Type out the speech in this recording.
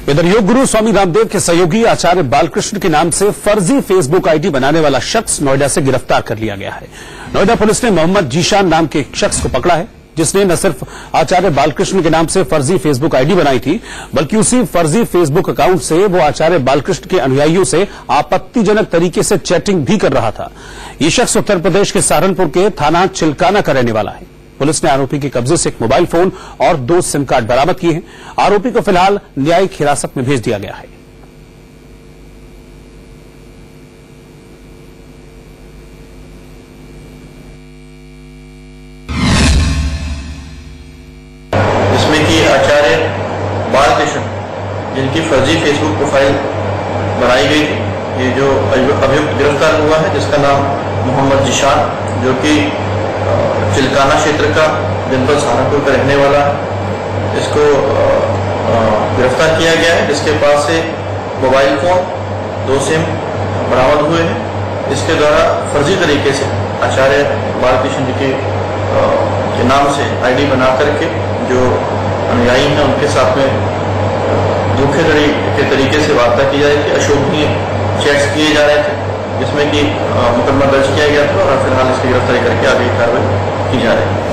इधर योग गुरु स्वामी रामदेव के सहयोगी आचार्य बालकृष्ण के नाम से फर्जी फेसबुक आईडी बनाने वाला शख्स नोएडा से गिरफ्तार कर लिया गया है। नोएडा पुलिस ने मोहम्मद जीशान नाम के एक शख्स को पकड़ा है, जिसने न सिर्फ आचार्य बालकृष्ण के नाम से फर्जी फेसबुक आईडी बनाई थी, बल्कि उसी फर्जी फेसबुक अकाउंट से वो आचार्य बालकृष्ण के अनुयायियों से आपत्तिजनक तरीके से चैटिंग भी कर रहा था। ये शख्स उत्तर प्रदेश के सहारनपुर के थाना चिल्काना का रहने वाला है। पुलिस ने आरोपी के कब्जे से एक मोबाइल फोन और 2 सिम कार्ड बरामद किए हैं। आरोपी को फिलहाल न्यायिक हिरासत में भेज दिया गया है। जिसमें कि आचार्य बालकृष्ण, जिनकी फर्जी फेसबुक प्रोफाइल बनाई गई थी, ये जो अभियुक्त गिरफ्तार हुआ है, जिसका नाम मोहम्मद जीशान, जो कि चिल्काना क्षेत्र का जनपद सहारनपुर का रहने वाला है, इसको गिरफ्तार किया गया है। जिसके पास से मोबाइल फोन, 2 सिम बरामद हुए हैं। इसके द्वारा फर्जी तरीके से आचार्य बालकृष्ण जी के नाम से आईडी बना करके जो अनुयायी हैं उनके साथ में धोखाधड़ी के तरीके से वार्ता की जा रही थी, अशोभनीय चैट्स किए जा रहे थे, जिसमें कि मुकदमा दर्ज किया गया था और फिलहाल इसकी गिरफ्तारी करके आगे कार्रवाई की जा रही है।